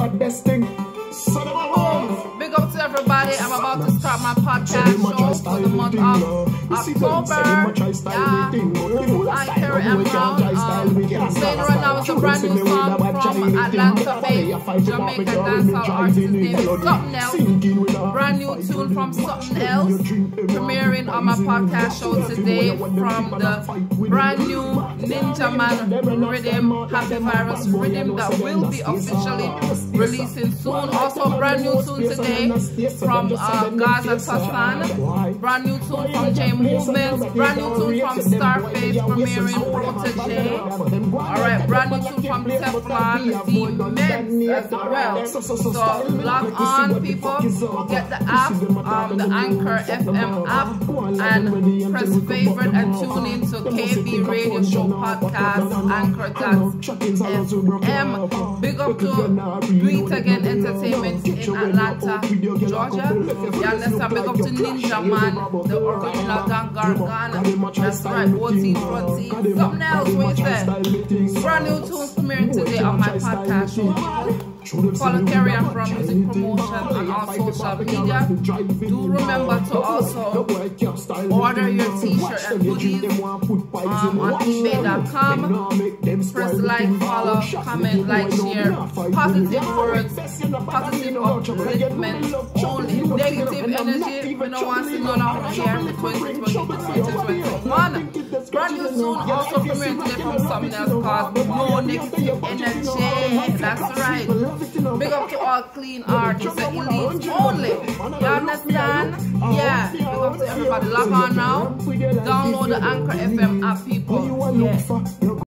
baddest thing. Big up to everybody. I'm about to start my podcast show for the month of October. I'm Carrie M. Brown. Playing right now is a brand new song from Atlanta-based Jamaican dancehall artist named Something Else. Brand new tune from Something Else. Premiering on my podcast show today from the brand new Ninjaman Rhythm, Happy Virus Rhythm, that will be officially releasing soon. Also, brand new tune today from Gaza Tassan, brand new tune from J Movements, brand new tune from Starface premiering Protege. Alright, brand new tune from Teflon, the Meds as well. So log on, people, get the app, the Anchor FM app, and press favorite and tune in to KB Radio Show Podcast, Anchor.fm. Big up to Do It Again Entertainment in Atlanta, Georgia. Yeah, let's big up to Ninjaman, the original Gargana. That's right, 14 Fronty. Something else, what you say? Brand new tunes premiering today on my podcast show. Follow Carrie M. Brown Music Promotion on all social media. Do remember to also order your t-shirt and hoodies on ebay.com. Press like, follow, comment, like, share. Positive words, positive upliftment only. Negative energy, we don't want to see none of here for 2020 to 2021. Brand new soon, also premiering today from Something Else called No Negative Energy. That's right. Big up to all clean artists and elite only. You understand? Yeah. Big up to everybody. Log on now. Download the Anchor FM app, people. Yeah.